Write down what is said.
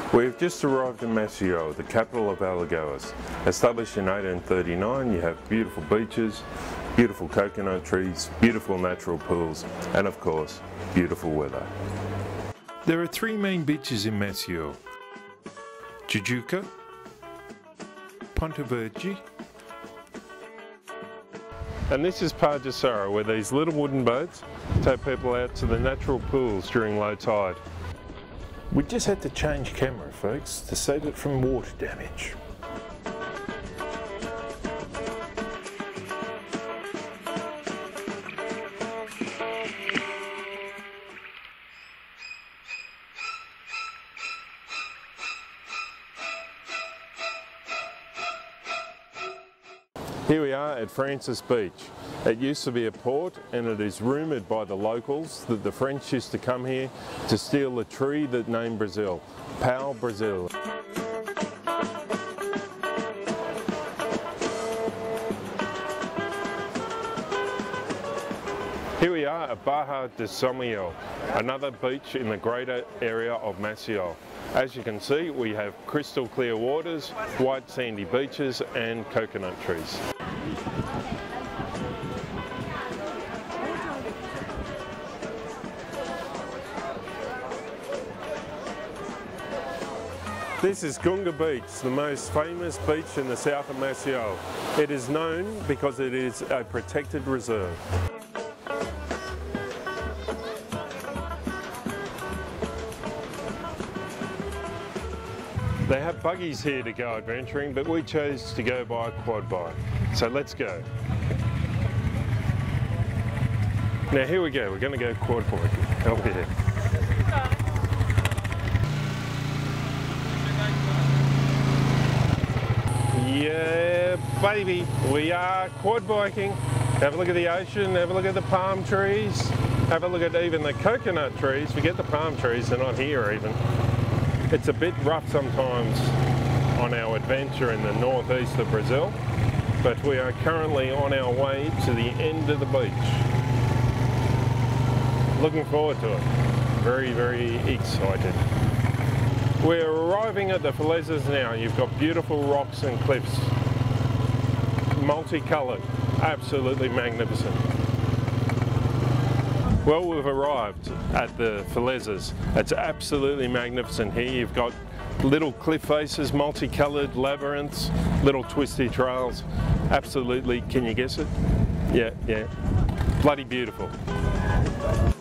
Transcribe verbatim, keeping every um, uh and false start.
We've just arrived in Maceio, the capital of Alagoas. Established in eighteen thirty-nine, you have beautiful beaches, beautiful coconut trees, beautiful natural pools, and of course, beautiful weather. There are three main beaches in Maceio: Jujuca, Ponte Verde, and this is Pajasara, where these little wooden boats take people out to the natural pools during low tide. We just had to change camera, folks, to save it from water damage. Here we are at Francis Beach. It used to be a port, and it is rumoured by the locals that the French used to come here to steal the tree that named Brazil, Pau Brazil. Here we are at Barra de Sommio, another beach in the greater area of Maceio. As you can see, we have crystal clear waters, white sandy beaches and coconut trees. This is Gunga Beach, the most famous beach in the south of Maceio. It is known because it is a protected reserve. They have buggies here to go adventuring, but we chose to go by quad bike. So let's go. Now here we go, we're going to go quad bike. Over here. Yeah, baby, we are quad biking. Have a look at the ocean, have a look at the palm trees, have a look at even the coconut trees. Forget the palm trees, they're not here even. It's a bit rough sometimes on our adventure in the northeast of Brazil, but we are currently on our way to the end of the beach. Looking forward to it. Very, very excited. We're arriving at the Falezas now. You've got beautiful rocks and cliffs, multicoloured, absolutely magnificent. Well, we've arrived at the Falezas. It's absolutely magnificent here. You've got little cliff faces, multicoloured labyrinths, little twisty trails. Absolutely, can you guess it? Yeah, yeah, bloody beautiful.